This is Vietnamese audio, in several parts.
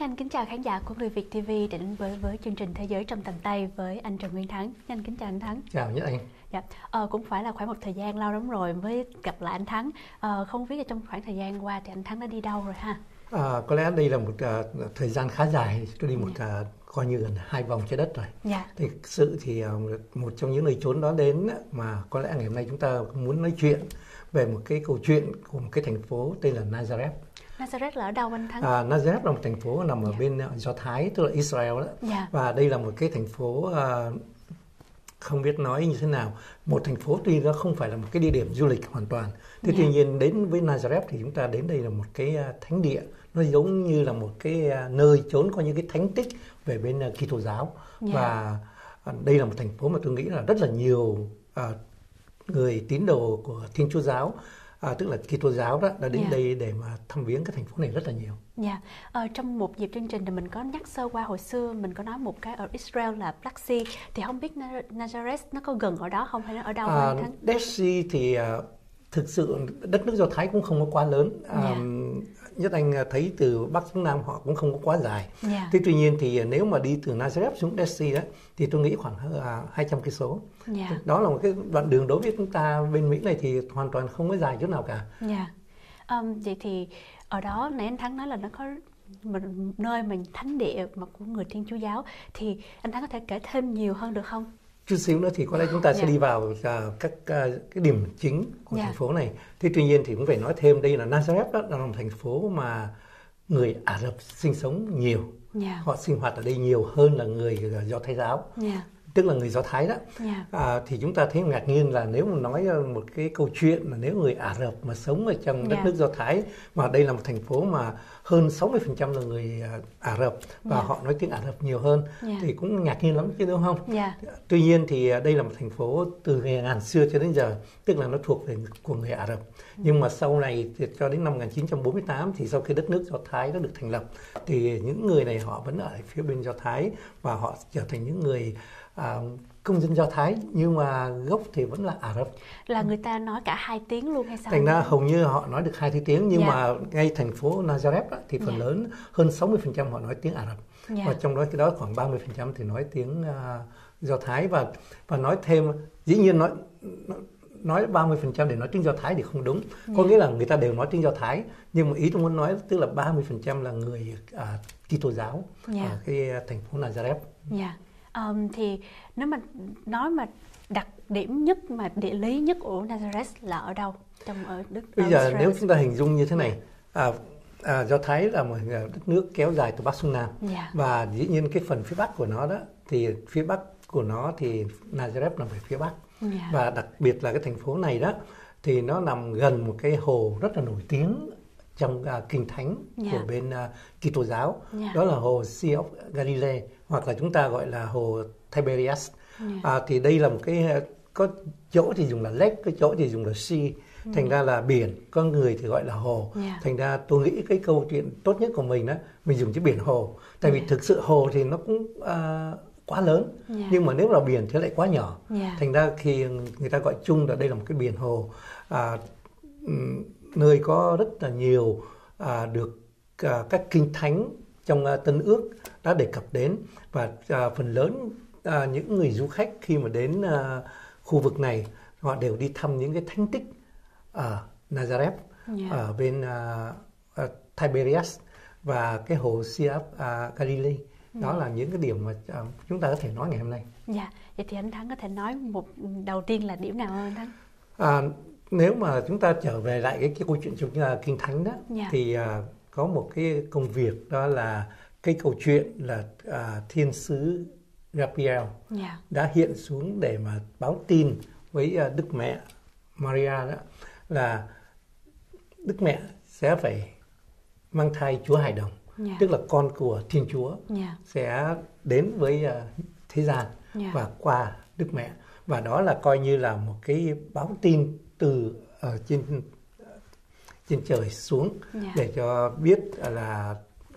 Anh kính chào khán giả của Người Việt TV đến với chương trình Thế giới trong tầm tay với anh Trần Nguyên Thắng. Anh kính chào anh Thắng. Chào Nhất Anh. Dạ, cũng phải là khoảng một thời gian lâu lắm rồi mới gặp lại anh Thắng. Không biết là trong khoảng thời gian qua thì anh Thắng đã đi đâu rồi ha? Có lẽ đây là một thời gian khá dài. Tôi đi coi như gần 2 vòng trái đất rồi. Dạ. Thì thực sự thì một trong những nơi trốn đó đến mà có lẽ ngày hôm nay chúng ta muốn nói chuyện về một cái câu chuyện của một cái thành phố tên là Nazareth. Nazareth là ở đâu anh Thắng? Nazareth là một thành phố nằm ở bên Do Thái, tức là Israel đó. Dạ. Và đây là một cái thành phố không biết nói như thế nào. Một thành phố tuy nó không phải là một cái địa điểm du lịch hoàn toàn. Thế tuy nhiên đến với Nazareth thì chúng ta đến đây là một cái thánh địa. Nó giống như là một cái nơi trốn có những cái thánh tích về bên Kitô giáo. Và đây là một thành phố mà tôi nghĩ là rất là nhiều người tín đồ của Thiên Chúa giáo, tức là Kitô giáo đó, đã đến đây để mà thăm viếng cái thành phố này rất là nhiều. Dạ. Trong một dịp chương trình thì mình có nhắc sơ qua hồi xưa, mình có nói một cái ở Israel là Black Sea, thì không biết Nazareth nó có gần ở đó không hay nó ở đâu anh Thắng? Dead Sea thì thực sự đất nước Do Thái cũng không có quá lớn. Nhất Anh thấy từ Bắc xuống Nam họ cũng không có quá dài. Thế tuy nhiên thì nếu mà đi từ Nazareth xuống Dead Sea đó, thì tôi nghĩ khoảng 200 cây số. Đó là một cái đoạn đường đối với chúng ta bên Mỹ này thì hoàn toàn không có dài chút nào cả. Vậy thì ở đó nãy anh Thắng nói là nó có một nơi mình thánh địa mà của người Thiên Chúa giáo, thì anh Thắng có thể kể thêm nhiều hơn được không? Chút xíu nữa thì có lẽ chúng ta sẽ đi vào các cái điểm chính của thành phố này. Thế tuy nhiên thì cũng phải nói thêm đây là Nazareth đó, là một thành phố mà người Ả Rập sinh sống nhiều. Họ sinh hoạt ở đây nhiều hơn là người Do Thái giáo. Tức là người Do Thái đó. Thì chúng ta thấy ngạc nhiên là nếu mà nói một cái câu chuyện là nếu người Ả Rập mà sống ở trong đất nước Do Thái, mà đây là một thành phố mà hơn 60% là người Ả Rập và họ nói tiếng Ả Rập nhiều hơn, thì cũng ngạc nhiên lắm chứ đúng không? Tuy nhiên thì đây là một thành phố từ ngày ngàn xưa cho đến giờ, tức là nó thuộc về của người Ả Rập. Nhưng mà sau này thì cho đến năm 1948 thì sau khi đất nước Do Thái đã được thành lập thì những người này họ vẫn ở phía bên Do Thái và họ trở thành những người công dân Do Thái, nhưng mà gốc thì vẫn là Ả Rập. Là người ta nói cả 2 tiếng luôn hay sao? Thành ra hầu như họ nói được 2 tiếng, nhưng mà ngay thành phố Nazareth đó, thì phần lớn hơn 60% họ nói tiếng Ả Rập. Và trong đó cái đó khoảng 30% thì nói tiếng Do Thái, và nói thêm, dĩ nhiên nói 30% để nói tiếng Do Thái thì không đúng. Có nghĩa là người ta đều nói tiếng Do Thái, nhưng mà ý tôi muốn nói tức là 30% là người Kitô giáo ở cái thành phố Nazareth. Thì nếu mà nói mà đặc điểm nhất mà địa lý nhất của Nazareth là ở đâu ở đất bây giờ Israel? Nếu chúng ta hình dung như thế này, Do Thái là một đất nước kéo dài từ Bắc xuống Nam, và dĩ nhiên cái phần phía Bắc của nó đó, thì phía Bắc của nó thì Nazareth nằm về phía Bắc, và đặc biệt là cái thành phố này đó thì nó nằm gần một cái hồ rất là nổi tiếng trong kinh thánh của bên Kitô giáo, đó là hồ Sea of Galilee, hoặc là chúng ta gọi là hồ Tiberias. Thì đây là một cái, có chỗ thì dùng là lake, cái chỗ thì dùng là sea, thành ra là biển, có người thì gọi là hồ. Thành ra tôi nghĩ cái câu chuyện tốt nhất của mình đó, mình dùng chữ biển hồ, tại vì thực sự hồ thì nó cũng quá lớn, nhưng mà nếu là biển thì lại quá nhỏ. Thành ra khi người ta gọi chung là đây là một cái biển hồ, nơi có rất là nhiều được các kinh thánh trong Tân Ước đã đề cập đến, và phần lớn những người du khách khi mà đến khu vực này họ đều đi thăm những cái thánh tích ở Nazareth, ở bên Tiberias và cái hồ Sea of Galilee. Đó là những cái điểm mà chúng ta có thể nói ngày hôm nay. Vậy thì anh Thắng có thể nói một đầu tiên là điểm nào anh Thắng? Nếu mà chúng ta trở về lại cái câu chuyện trong kinh thánh đó, thì có một cái công việc, đó là cái câu chuyện là thiên sứ Gabriel đã hiện xuống để mà báo tin với Đức Mẹ Maria đó, là Đức Mẹ sẽ phải mang thai Chúa Hài Đồng, tức là con của Thiên Chúa sẽ đến với thế gian và qua Đức Mẹ, và đó là coi như là một cái báo tin từ trên trời xuống, để cho biết là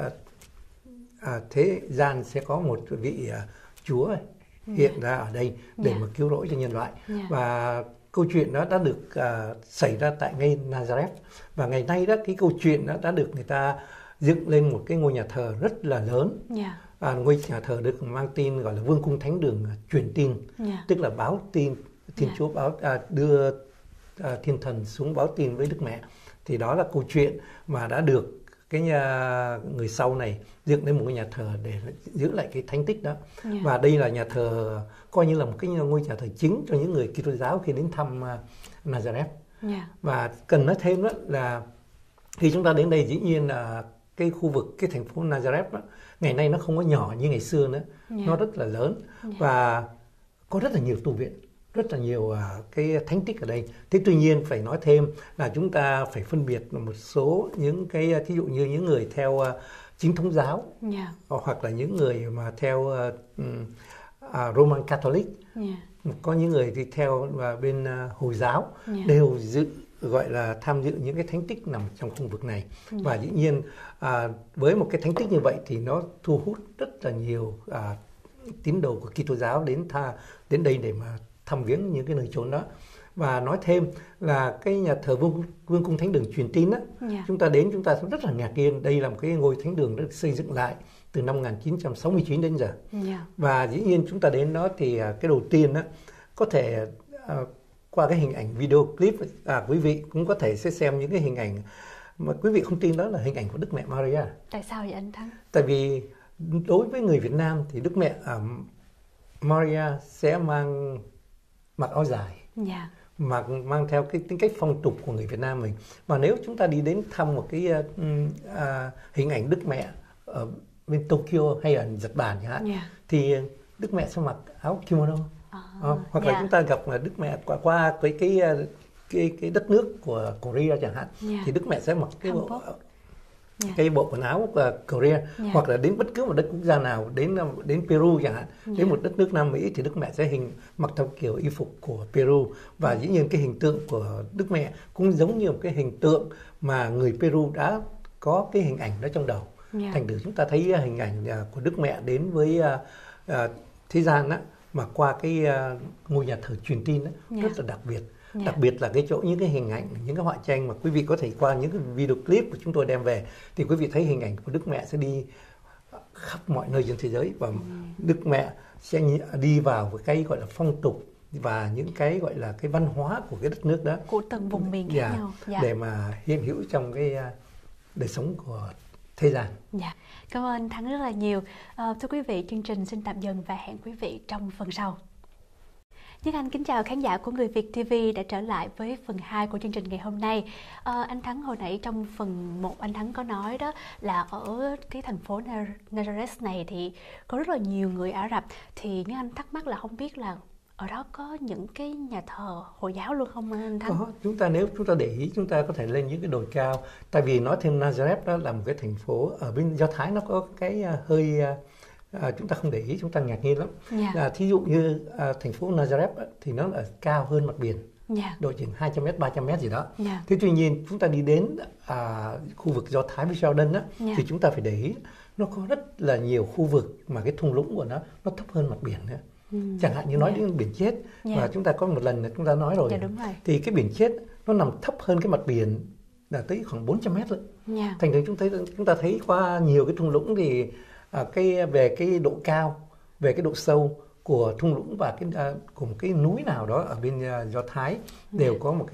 thế gian sẽ có một vị Chúa hiện ra ở đây để mà cứu rỗi cho nhân loại. Và câu chuyện đó đã được xảy ra tại ngay Nazareth, và ngày nay đó cái câu chuyện đó đã được người ta dựng lên một cái ngôi nhà thờ rất là lớn. Ngôi nhà thờ được mang tin gọi là Vương cung Thánh đường truyền tin, tức là báo tin Thiên Chúa đưa thiên thần xuống báo tin với Đức Mẹ. Thì đó là câu chuyện mà đã được cái người sau này dựng lên một ngôi nhà thờ để giữ lại cái thánh tích đó. Và đây là nhà thờ coi như là một cái ngôi nhà thờ chính cho những người Kitô giáo khi đến thăm Nazareth. Và cần nói thêm đó là khi chúng ta đến đây, dĩ nhiên là cái khu vực, cái thành phố Nazareth đó, ngày nay nó không có nhỏ như ngày xưa nữa, nó rất là lớn và có rất là nhiều tu viện, rất là nhiều cái thánh tích ở đây. Thế tuy nhiên phải nói thêm là chúng ta phải phân biệt một số những cái, thí dụ như những người theo chính thống giáo, hoặc là những người mà theo Roman Catholic, có những người thì theo bên Hồi giáo, đều gọi là tham dự những cái thánh tích nằm trong khu vực này. Và dĩ nhiên với một cái thánh tích như vậy thì nó thu hút rất là nhiều tín đồ của Kitô giáo đến đây để mà thăm viếng những cái nơi chốn đó. Và nói thêm là cái nhà thờ Vương cung Thánh đường truyền tin á, chúng ta đến chúng ta rất là ngạc nhiên. Đây là một cái ngôi thánh đường được xây dựng lại từ năm 1969 đến giờ. Và dĩ nhiên chúng ta đến đó thì cái đầu tiên á, có thể qua cái hình ảnh video clip, quý vị cũng có thể sẽ xem những cái hình ảnh mà quý vị không tin đó là hình ảnh của Đức Mẹ Maria. Tại sao vậy anh Thắng? Tại vì đối với người Việt Nam thì Đức Mẹ Maria sẽ mặc áo dài, mang theo cái tính cách phong tục của người Việt Nam mình. Mà nếu chúng ta đi đến thăm một cái hình ảnh Đức Mẹ ở bên Tokyo hay ở Nhật Bản chẳng hạn, thì Đức Mẹ sẽ mặc áo kimono. Hoặc là chúng ta gặp Đức Mẹ qua cái đất nước của Korea chẳng hạn, thì Đức Mẹ sẽ mặc cái bộ quần áo của Korea. Hoặc là đến bất cứ một đất quốc gia nào, đến Peru chẳng hạn, đến một đất nước Nam Mỹ thì Đức Mẹ sẽ mặc theo kiểu y phục của Peru. Và dĩ nhiên cái hình tượng của Đức Mẹ cũng giống như một cái hình tượng mà người Peru đã có cái hình ảnh đó trong đầu. Thành thử chúng ta thấy hình ảnh của Đức Mẹ đến với thế gian á, mà qua cái ngôi nhà thờ truyền tin á, rất là đặc biệt. Đặc biệt là cái chỗ những cái hình ảnh, những cái họa tranh mà quý vị có thể qua những cái video clip của chúng tôi đem về, thì quý vị thấy hình ảnh của Đức Mẹ sẽ đi khắp mọi nơi trên thế giới. Và Đức Mẹ sẽ đi vào cái gọi là phong tục và những cái gọi là cái văn hóa của cái đất nước đó, của từng vùng miền khác nhau, để mà hiện hữu trong cái đời sống của thế gian. Cảm ơn anh Thắng rất là nhiều. Thưa quý vị, chương trình xin tạm dừng và hẹn quý vị trong phần sau. Nhất Anh kính chào khán giả của Người Việt TV đã trở lại với phần 2 của chương trình ngày hôm nay. Anh Thắng hồi nãy trong phần 1 anh Thắng có nói đó là ở cái thành phố Nazareth này thì có rất là nhiều người Ả Rập. Thì Nhất Anh thắc mắc là không biết là ở đó có những cái nhà thờ Hồi giáo luôn không anh Thắng? Có, nếu chúng ta để ý chúng ta có thể lên những cái đồi cao. Tại vì nói thêm Nazareth đó là một cái thành phố ở bên Do Thái, nó có cái hơi chúng ta không để ý, chúng ta ngạc nhiên lắm. Thí dụ như thành phố Nazareth thì nó là cao hơn mặt biển, độ chừng 200m, 300m gì đó. Thế tuy nhiên chúng ta đi đến khu vực Do Thái với Jordan á, thì chúng ta phải để ý nó có rất là nhiều khu vực mà cái thung lũng của nó thấp hơn mặt biển nữa. Chẳng hạn như nói đến biển Chết, và chúng ta có một lần chúng ta nói rồi, thì cái biển Chết nó nằm thấp hơn cái mặt biển là tới khoảng 400m nữa. Thành ra chúng ta thấy qua nhiều cái thung lũng thì về cái độ cao, về cái độ sâu của thung lũng và của một cái núi nào đó ở bên Do Thái đều có một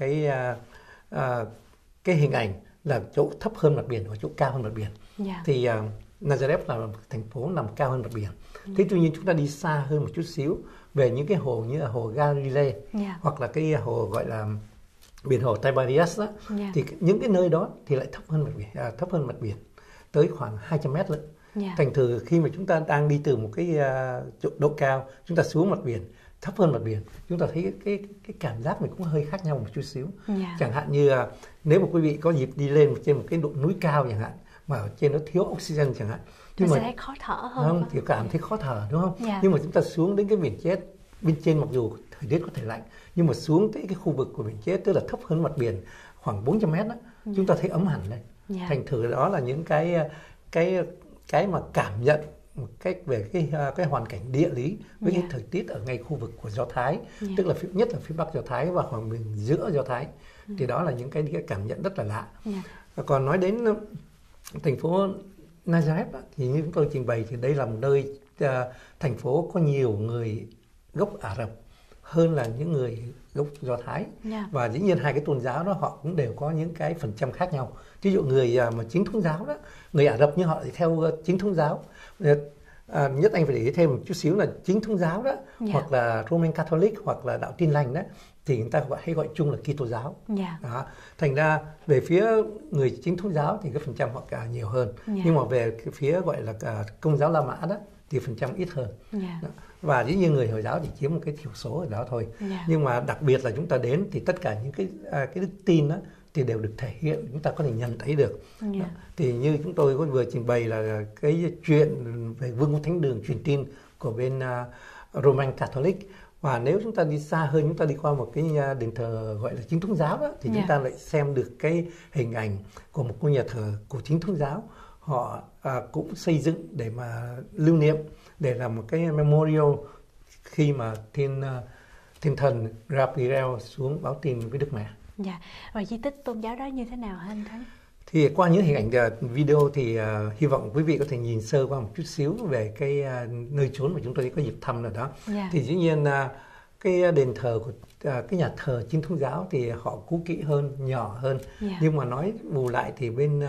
cái hình ảnh là chỗ thấp hơn mặt biển và chỗ cao hơn mặt biển. Thì Nazareth là một thành phố nằm cao hơn mặt biển. Thế tuy nhiên chúng ta đi xa hơn một chút xíu về những cái hồ như là hồ Galilee, hoặc là cái hồ gọi là biển hồ Tiberias đó, thì những cái nơi đó thì lại thấp hơn mặt biển tới khoảng 200m nữa. Thành thử khi mà chúng ta đang đi từ một cái độ cao, chúng ta xuống mặt biển, thấp hơn mặt biển, chúng ta thấy cái cảm giác mình cũng hơi khác nhau một chút xíu. Chẳng hạn như nếu mà quý vị có dịp đi lên trên một cái độ núi cao chẳng hạn, mà ở trên nó thiếu oxygen chẳng hạn, nhưng mà sẽ thấy khó thở hơn. Không, thì cảm thấy khó thở đúng không? Nhưng mà chúng ta xuống đến cái biển Chết, bên trên mặc dù thời tiết có thể lạnh, nhưng mà xuống tới cái khu vực của biển Chết, tức là thấp hơn mặt biển khoảng 400m đó, chúng ta thấy ấm hẳn lên. Thành thử đó là những cái mà cảm nhận một cách về cái hoàn cảnh địa lý với cái thời tiết ở ngay khu vực của Do Thái, tức là nhất là phía Bắc Do Thái và khoảng bên giữa Do Thái, thì đó là những cái cảm nhận rất là lạ. Còn nói đến thành phố Nazareth thì như chúng tôi trình bày thì đây là một nơi thành phố có nhiều người gốc Ả Rập hơn là những người gốc Do Thái. Và dĩ nhiên hai cái tôn giáo đó họ cũng đều có những cái phần trăm khác nhau. Ví dụ người mà chính thống giáo đó, người Ả Rập nhưng họ theo chính thống giáo. Nhất anh phải để ý thêm một chút xíu là chính thống giáo đó, hoặc là Roman Catholic hoặc là đạo Tin lành đó, thì người ta hay gọi chung là Kitô giáo. Đó. Thành ra về phía người chính thống giáo thì cái phần trăm họ cả nhiều hơn, nhưng mà về cái phía gọi là Công giáo La Mã đó thì phần trăm ít hơn. Và dĩ nhiên người Hồi giáo chỉ chiếm một cái thiểu số ở đó thôi. Nhưng mà đặc biệt là chúng ta đến thì tất cả những cái đức tin đó thì đều được thể hiện, chúng ta có thể nhận thấy được. Thì như chúng tôi vừa trình bày là cái chuyện về Vương quốc Thánh đường truyền tin của bên Roman Catholic. Và nếu chúng ta đi xa hơn, chúng ta đi qua một cái đền thờ gọi là chính thống giáo đó, thì chúng ta lại xem được cái hình ảnh của một ngôi nhà thờ của chính thống giáo. Họ cũng xây dựng để mà lưu niệm, để làm một cái memorial khi mà thiên thần Gabriel xuống báo tin với Đức Mẹ. Và di tích tôn giáo đó như thế nào hả anh Thắng? Thì qua những hình ảnh video thì hy vọng quý vị có thể nhìn sơ qua một chút xíu về cái nơi chốn mà chúng tôi có dịp thăm rồi đó. Thì dĩ nhiên cái đền thờ của cái nhà thờ chính thống giáo thì họ cũ kỹ hơn, nhỏ hơn. Nhưng mà nói bù lại thì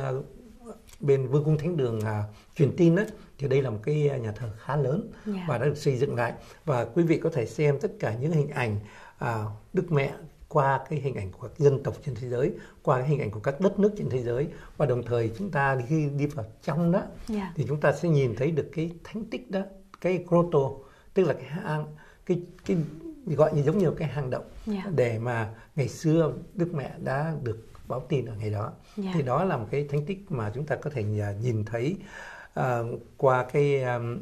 bên Vương cung Thánh đường truyền tin á, thì đây là một cái nhà thờ khá lớn và đã được xây dựng lại. Và quý vị có thể xem tất cả những hình ảnh Đức Mẹ qua cái hình ảnh của các dân tộc trên thế giới, qua cái hình ảnh của các đất nước trên thế giới. Và đồng thời chúng ta khi đi vào trong đó thì chúng ta sẽ nhìn thấy được cái thánh tích đó, cái grotto, tức là cái hang, cái gọi như giống như cái hang động để mà ngày xưa Đức Mẹ đã được báo tin ở ngày đó. Thì đó là một cái thánh tích mà chúng ta có thể nhìn thấy qua cái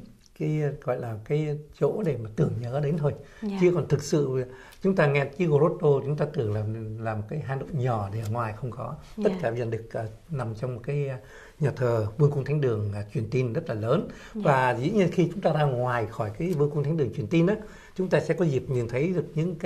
gọi là cái chỗ để mà tưởng nhớ đến thôi. Chứ còn thực sự chúng ta nghe chữ grotto chúng ta tưởng là một cái hang động nhỏ để ở ngoài, không có. Tất cả bây giờ được nằm trong một cái nhà thờ Vương cung Thánh đường truyền tin rất là lớn. Và dĩ nhiên khi chúng ta ra ngoài khỏi cái Vương cung Thánh đường truyền tin đó, chúng ta sẽ có dịp nhìn thấy được những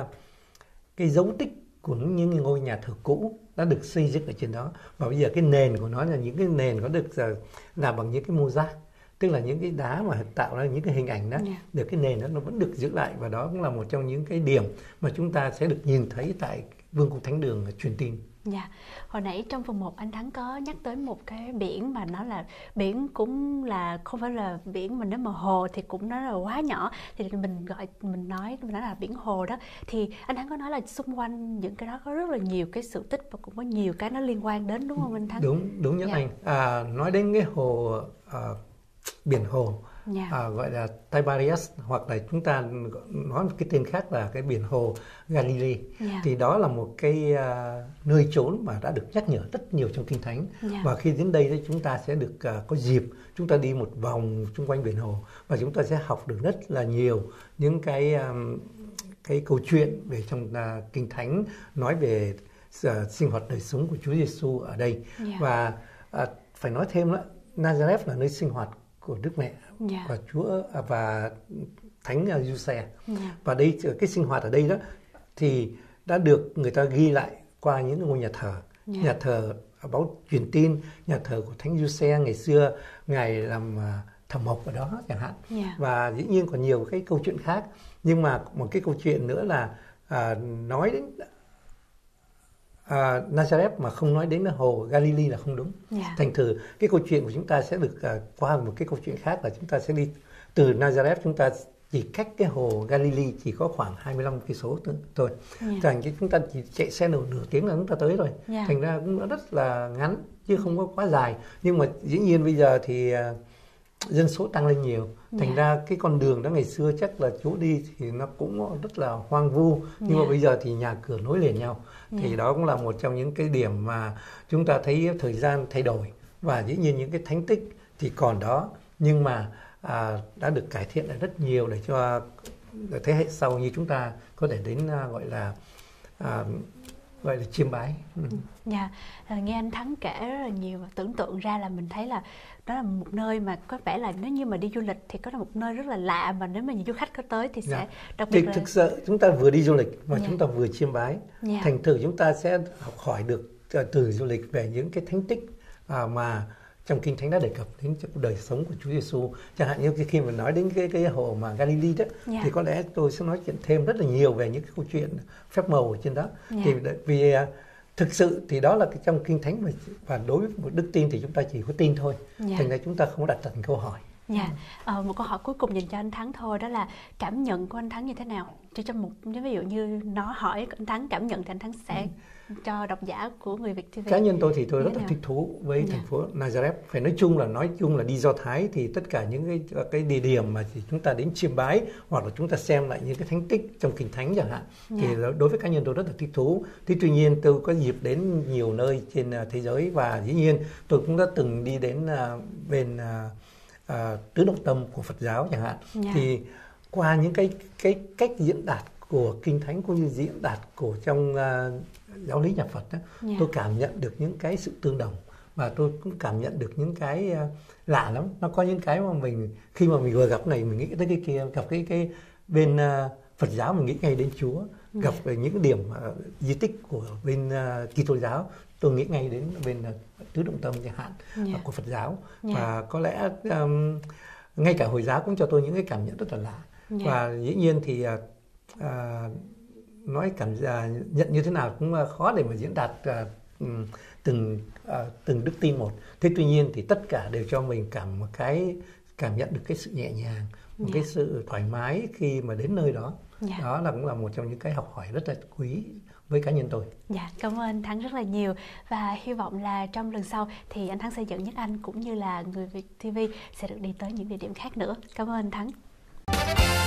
cái dấu tích của những ngôi nhà thờ cũ đã được xây dựng ở trên đó. Và bây giờ cái nền của nó là những cái nền có được làm bằng những cái mô giác, tức là những cái đá mà tạo ra những cái hình ảnh đó, được cái nền đó nó vẫn được giữ lại. Và đó cũng là một trong những cái điểm mà chúng ta sẽ được nhìn thấy tại Vương cung Thánh đường truyền tin. Hồi nãy trong phần 1 anh Thắng có nhắc tới một cái biển mà nó là biển, cũng là không phải là biển mà nếu mà hồ thì cũng nó là quá nhỏ, thì mình nói là biển hồ đó. Thì anh Thắng có nói là xung quanh những cái đó có rất là nhiều cái sự tích và cũng có nhiều cái nó liên quan đến, đúng không anh Thắng? Đúng nhất anh. Nói đến cái hồ biển hồ gọi là Tiberias, hoặc là chúng ta nói một cái tên khác là cái biển hồ Galilee. Thì đó là một cái nơi chốn mà đã được nhắc nhở rất nhiều trong Kinh Thánh. Và khi đến đây chúng ta sẽ được có dịp chúng ta đi một vòng xung quanh biển hồ, và chúng ta sẽ học được rất là nhiều những cái câu chuyện về trong Kinh Thánh nói về sinh hoạt đời sống của Chúa Giêsu ở đây. Và phải nói thêm đó, Nazareth là nơi sinh hoạt của Đức Mẹ và Chúa và Thánh Giuse. Và đây cái sinh hoạt ở đây đó thì đã được người ta ghi lại qua những ngôi nhà thờ. Nhà thờ báo truyền tin, nhà thờ của Thánh Giuse ngày xưa ngài làm thẩm mộc ở đó chẳng hạn. Và dĩ nhiên còn nhiều cái câu chuyện khác. Nhưng mà một cái câu chuyện nữa là nói đến Nazareth mà không nói đến hồ Galilee là không đúng. Thành thử cái câu chuyện của chúng ta sẽ được qua một cái câu chuyện khác, là chúng ta sẽ đi từ Nazareth, chúng ta chỉ cách cái hồ Galilee chỉ có khoảng 25 cây số thôi. Thành chúng ta chỉ chạy xe nửa tiếng là chúng ta tới rồi. Thành ra cũng rất là ngắn chứ không có quá dài. Nhưng mà dĩ nhiên bây giờ thì dân số tăng lên nhiều. Thành ra cái con đường đó ngày xưa chắc là chỗ đi thì nó cũng rất là hoang vu. Nhưng mà bây giờ thì nhà cửa nối liền nhau. Thì đó cũng là một trong những cái điểm mà chúng ta thấy thời gian thay đổi. Và dĩ nhiên những cái thánh tích thì còn đó, nhưng mà đã được cải thiện lại rất nhiều để cho thế hệ sau như chúng ta có thể đến gọi là chiêm bái. Nghe anh Thắng kể rất là nhiều và tưởng tượng ra là mình thấy là đó là một nơi mà có vẻ là nếu như mà đi du lịch thì có là một nơi rất là lạ, mà nếu mà nhiều du khách có tới thì sẽ đặc biệt là... Thực sự chúng ta vừa đi du lịch mà chúng ta vừa chiêm bái. Thành thử chúng ta sẽ học hỏi được từ du lịch về những cái thánh tích mà trong Kinh Thánh đã đề cập đến đời sống của Chúa Giêsu. Chẳng hạn như khi mà nói đến cái hồ mà Galilee đó, thì có lẽ tôi sẽ nói chuyện thêm rất là nhiều về những cái câu chuyện phép màu ở trên đó. Thì vì thực sự thì đó là trong Kinh Thánh, và đối với một đức tin thì chúng ta chỉ có tin thôi. Thành ra chúng ta không có đặt thành câu hỏi. Một câu hỏi cuối cùng dành cho anh Thắng thôi, đó là cảm nhận của anh Thắng như thế nào? Chỉ trong một ví dụ như nó hỏi anh Thắng cảm nhận thì anh Thắng sẽ cho độc giả của Người Việt TV. Cá nhân tôi thì tôi rất là thích thú với thành phố Nazareth. Phải nói chung là đi Do Thái thì tất cả những cái địa điểm mà chúng ta đến chiêm bái hoặc là chúng ta xem lại những cái thánh tích trong Kinh Thánh chẳng hạn, thì đối với cá nhân tôi rất là thích thú. Thì tuy nhiên tôi có dịp đến nhiều nơi trên thế giới, và dĩ nhiên tôi cũng đã từng đi đến bên Tứ Động Tâm của Phật giáo chẳng hạn. Thì qua những cái cách diễn đạt của Kinh Thánh cũng như diễn đạt của trong giáo lý nhà Phật đó, tôi cảm nhận được những cái sự tương đồng, và tôi cũng cảm nhận được những cái lạ lắm. Nó có những cái mà khi mà mình vừa gặp này mình nghĩ tới cái kia, gặp cái bên Phật giáo mình nghĩ ngay đến Chúa, gặp về những điểm di tích của bên Kitô giáo tôi nghĩ ngay đến bên Tứ Động Tâm chẳng hạn của Phật giáo. Và có lẽ ngay cả Hồi giáo cũng cho tôi những cái cảm nhận rất là lạ. Và dĩ nhiên thì nói nhận như thế nào cũng khó để mà diễn đạt từng đức tin một. Thế tuy nhiên thì tất cả đều cho mình cảm nhận được cái sự nhẹ nhàng, một cái sự thoải mái khi mà đến nơi đó. Đó cũng là một trong những cái học hỏi rất là quý với cá nhân tôi. Cảm ơn anh Thắng rất là nhiều, và hy vọng là trong lần sau thì anh Thắng sẽ dẫn dắt anh cũng như là Người Việt TV sẽ được đi tới những địa điểm khác nữa. Cảm ơn anh Thắng.